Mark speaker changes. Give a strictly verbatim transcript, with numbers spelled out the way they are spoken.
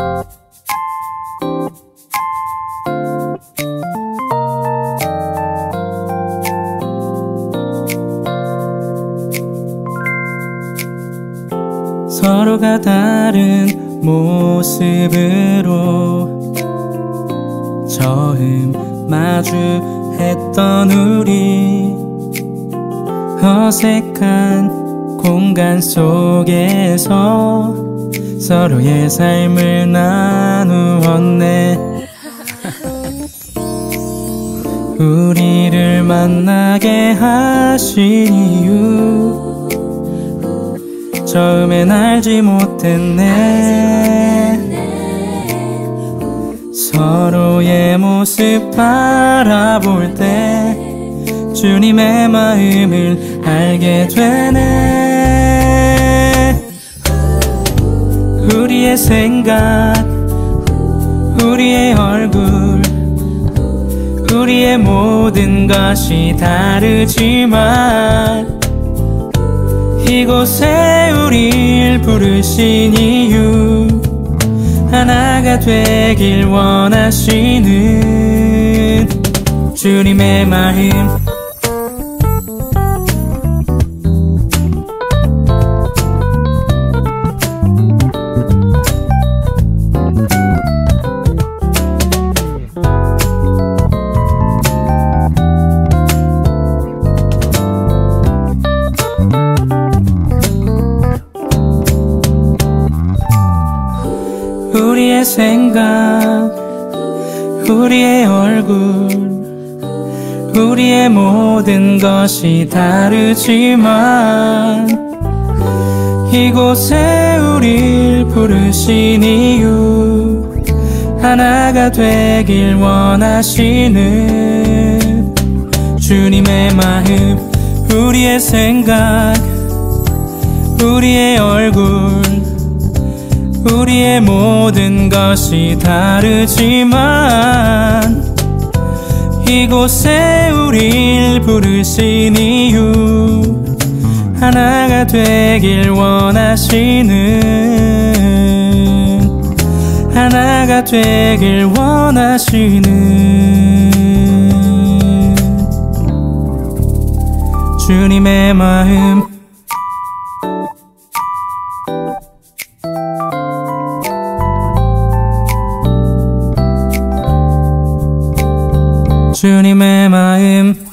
Speaker 1: 서로가 다른 모습으로 처음 마주했던 우리, 어색한 공간 속에서 서로의 삶을 나누었네. 우리를 만나게 하신 이유 처음엔 알지 못했네. 서로의 모습 바라볼 때 주님의 마음을 알게 되네. 우리의 생각, 우리의 얼굴, 우리의 모든 것이 다르지만 이곳에 우릴 부르신 이유, 하나가 되길 원하시는 주님의 마음. 우리의 생각, 우리의 얼굴, 우리의 모든 것이 다르지만 이곳에 우릴 부르신 이유, 하나가 되길 원하시는 주님의 마음. 우리의 생각, 우리의 얼굴, 우리의 모든 것이 다르지만 이곳에 우릴 부르신 이유, 하나가 되길 원하시는, 하나가 되길 원하시는 주님의 마음. 주님의 마음.